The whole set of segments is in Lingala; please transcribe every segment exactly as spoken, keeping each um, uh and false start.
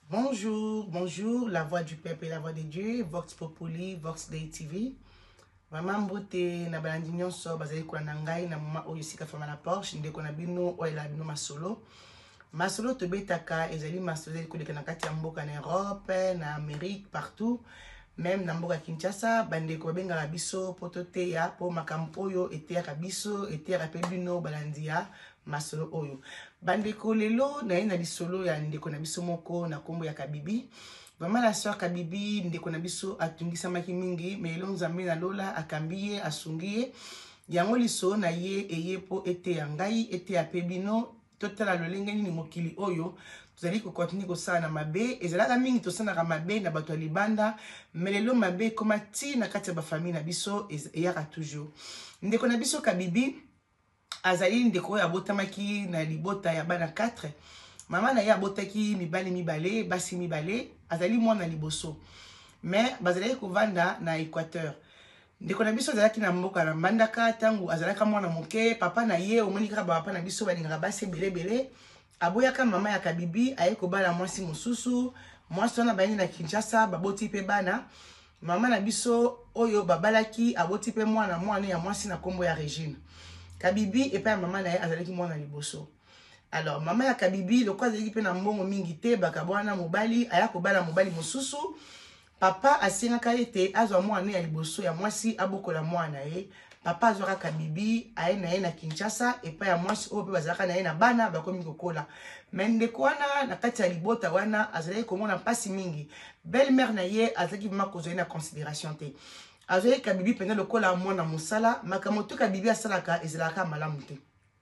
Bonjour, bonjour, la voix du peuple et la voix de Dieu, Vox Populi, Vox Day T V. Vraiment, mbote na balandi nyonso bazali kwa na ngai na mama oyo sika fama na Porsche ndeko na bino oyo la bino masolo. Masolo tobetaka ezali masolo ezali koleka na kati ya mboka na Europe, na Amérique, partout. Même na mboka Kinshasa, bandeko babengaka biso poto teya po makambo oyo eteyaka biso, eteyaka pe bino balandi ya masolo oyo. Bandeko lelo na ye na lisolo ya ndeko na biso moko na kombo ya Kabibi. Vraiment la soeur Kabibi ndeko na biso atungisamaki mingi, mais elo nzambe na lola akambiye asungiye. Yango lisolo na ye eye po ete ya ngai, ete ya pe bino, totala lolenge nini mokili oyo. Tuzali ko continue ko sala na mabe, ezalaka mingi tosana ka mabe na bato ya libanda, mais lelo mabe koma ti na kati ya ba famille na biso eyaka toujours. Ndeko na biso Kabibi azali ndeko ya botamaki na libota ya bana quatre. Mama na ye abotaki mibale mibale, basi mibale, azali mwana liboso. Mais bazali kovanda na Équateur. Ndeko na biso azalaki na mboka na Mbandaka tangu azalaka mwana moke, papa na ye omoni kaka papa na biso balingaka basi bele bele. Aboyaka mama ya Kabibi aye kobala mwasi mosusu, mwasi wana bayini na Kinshasa baboti pe bana. Mama na biso oyo babalaki aboti pe mwana mwana ya mwasi na kombo ya Regine. Kabibi epa ya mama na ye azalaki mwana liboso. Alors mama ya Kabibi loko azalaki pe na mbongo mingi te bakabwana mobali aya kobala mobali mosusu. Papa asengaka ete azwa mwana ya liboso ya mwasi abokola mwana ye. Papa azwaka Kabibi aye na ye na Kinshasa epa ya mwasi oyo pe bazalaka na ye na bana bakomi kokola. Mais ndeko wana na kati ya libota wana azalaki komona pasi mingi. Belle-mère na ye azalaki vraiment kozwa na considération te. Azwaki Kabibi pena lokola mwana mosala, makambo to Kabibi asalaka ezalaka malamu te.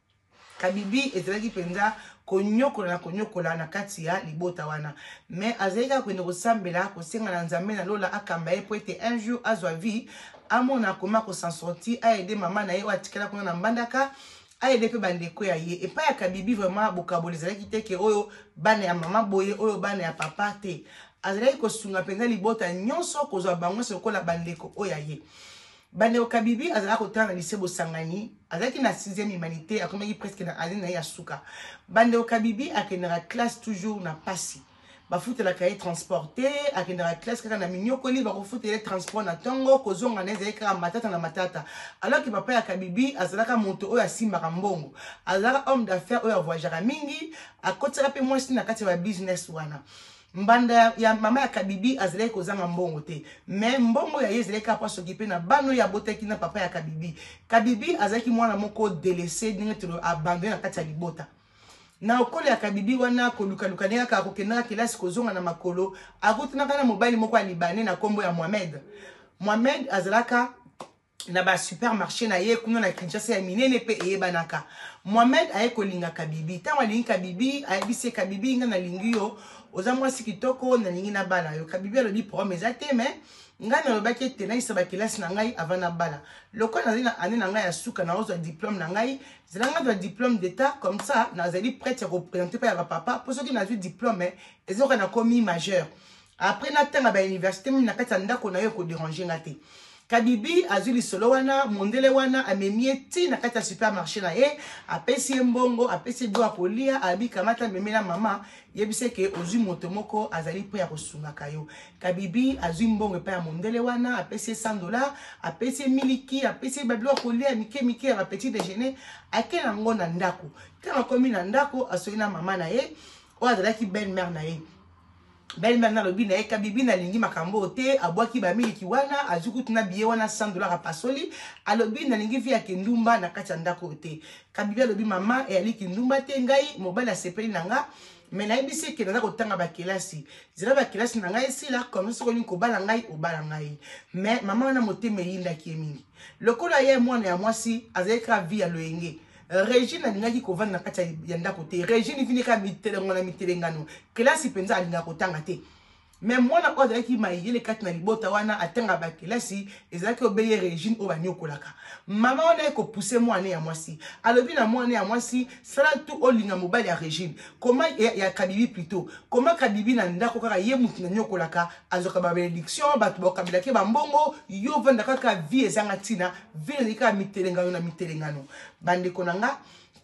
Kabibi ezalaki penza konyokola na konyokola na kati ya libota wana. Mais azalaki kwenda kosambela kosenga na nzambe na lola akamba ye po ete un jour azwa vie amona koma ko s'en sortir a aider mama na ye watikala kuna na Mbandaka a aider pe bandeko ya ye. Et pas ya Kabibi vraiment bokaboli ezalaki te ke oyo bana ya mama boye oyo bana ya papa te. Azalaki kosunga penza libota nyonso kozwa bango sokola bandeko oya ye. Bandeko Kabibi azalaki kotana na lycée Bosangani, azalaki na sixième humanité, akomaki presque na année na ya suka. Bandeko Kabibi akendaka classe toujours na pasi. Bafutelaka ye transporté, akendaka classe kaka na minyokoli bakofutela transport na tongo kozonga na ezalaki kaka matata na matata. Alors que papa ya Kabibi azalaka moto oyo asimbaka mbongo. Azalaka homme d'affaires oyo avoyagaka mingi, akotisaka pe mwasi na kati ya business wana. Mbanda ya mama ya Kabibi azalaki kozanga mbongo te, mais mbongo ya ye ezalaki apa s'occuper na bano ya botaki na papa ya Kabibi. Kabibi azalaki mwana moko délaissé ndenge tolo abandonné na kati ya libota. Na okolo ya Kabibi wana koluka luka ndenge ka kokenda kelasi kozonga na makolo, akutinaka na mobali moko ya Libanais na kombo ya Mohamed. Mohamed azalaka na ba supermarché na ye kuna na Kinshasa ya minene pe eyebanaka. Mohamed aye kolinga Kabibi. Tango alingi Kabibi, ayebisi Kabibi nga na lingi yo oza mwasi kitoko na lingi na bala yo. Kabibi alobi problème eza te, mais nga na lobaki ete na isa ba kelasi na ngai avant na bala. Loko na zina ane na ngai ya suka na ozwa diplôme na ngai, zela nga doit diplôme d'état comme ça na zali prête à représenter pa ya papa pour ceux qui na vu diplôme ezoka na komi majeur. Après na tanga ba université mi na kati ndako na yo ko déranger ngate. Kabibi azuli solo wana mondele wana amemie ti na kati ya supermarché na ye apesi mbongo apesi do akolia abi kamata memela mama yebise ke ozui moto moko azali po ya kosunga kayo. Kabibi azui mbongo pa ya mondele wana apesi cent dollars apesi miliki apesi bablo akolia mike mike ya petit déjeuner akena ngo na ndako. Tama komi na ndako asoyi na mama na ye o azalaki belle-mère na ye. Belle-mère na lobi na ye Kabibi na lingi makambo te abwaki ba miliki wana azukutu na biye wana cent dollars a pasoli alobi na lingi via kindumba na kati ya ndako te. Kabibi alobi mama e ali kindumba te ngai mobali asepeli nanga mais na yebisi ke naza kotanga ba kelasi zela ba kelasi na ngai sila comme ça ko ko bala ngai o bala ngai mais mama wana motema yinda ki mingi lokola ye mwana ya mwasi azeka via loyenge. Regine alingaki kovanda na kati ya ndako te. Regine vini ka mitelengo na mitelengano. Kelasi penza alinga kotanga te. Mais mwana oyo azalaki mayele kati na libota wana atanga ba kelasi ezalaki obeye Regine oyo banyokolaka. Mama wana ekopuse mwana ya mwasi. Alobi na mwana ya mwasi sala tu olinga mobali ya Regine. Koma ya, ya Kabibi plutôt. Koma Kabibi na ndako kaka ye mutu na nyokolaka azoka ba bénédiction batu bakabilaki ba mbongo yo vanda kaka vie ezanga tina vie ezalika mitelengano na mitelengano. Bande konanga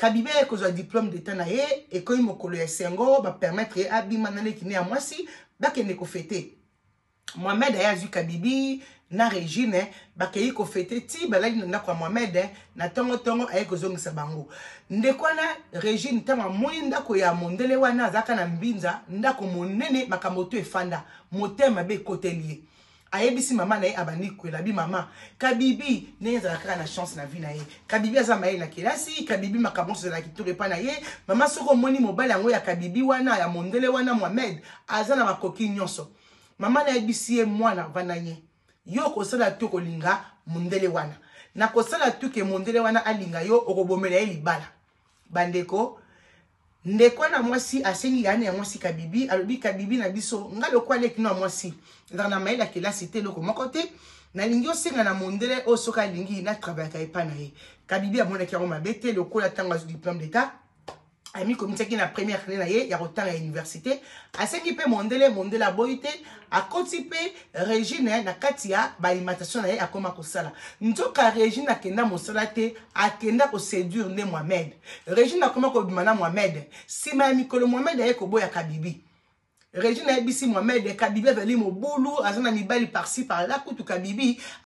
Kabibi a un diplôme d'état na ye et quand il m'a collé sengo va permettre à bimanale qui né à moi si ba kende ko fêter. Mohamed a eu Kabibi na Régine ba kei ko fêter ti ba la na kwa Mohamed na tongo tongo a ko zongisa bango. Ndekwana Régine tama moinda ko ya mondele wana zaka na mbinza ndako monene makamoto efanda motema be kotelier. Ayebisi mama na ye abandi kwela bi mama Kabibi neza kaka na chance na vie na ye Kabibi azama ye na kelasi Kabibi makamonso na kitore pa na ye mama soko moni mobile yango ya Kabibi wana ya mondele wana Mohamed azana makoki nyonso mama na yebisi ye mwana vana ye yo kosala to kolinga mondele wana na kosala to ke mondele wana alinga yo okobomela ye libala bandeko ndeko na mwasi asengi yani ya mwasi Kabibi alobi Kabibi na biso ngalo kwa leki na mwasi na maila kelasi te loko moko te na lingi osenga na mondele osoka lingi na travail ka epana ye Kabibi amona ki ngoma bete lokola tanga du diplôme d'état ami komite ki na première année na ye ya rotanga université asengi pe mondele mondele boite akoti pe Régine na katia ba alimentation na ye akoma kosala nzoka Régine akenda mosala te akenda ko séduire ne Mohamed Régine akoma ko bimana Mohamed sima mikolo Mohamed ye ko boya Kabibi Régine a ebisi Mohamed Kabibi veli mobulu azana mibali par-ci par-là kutu Kabibi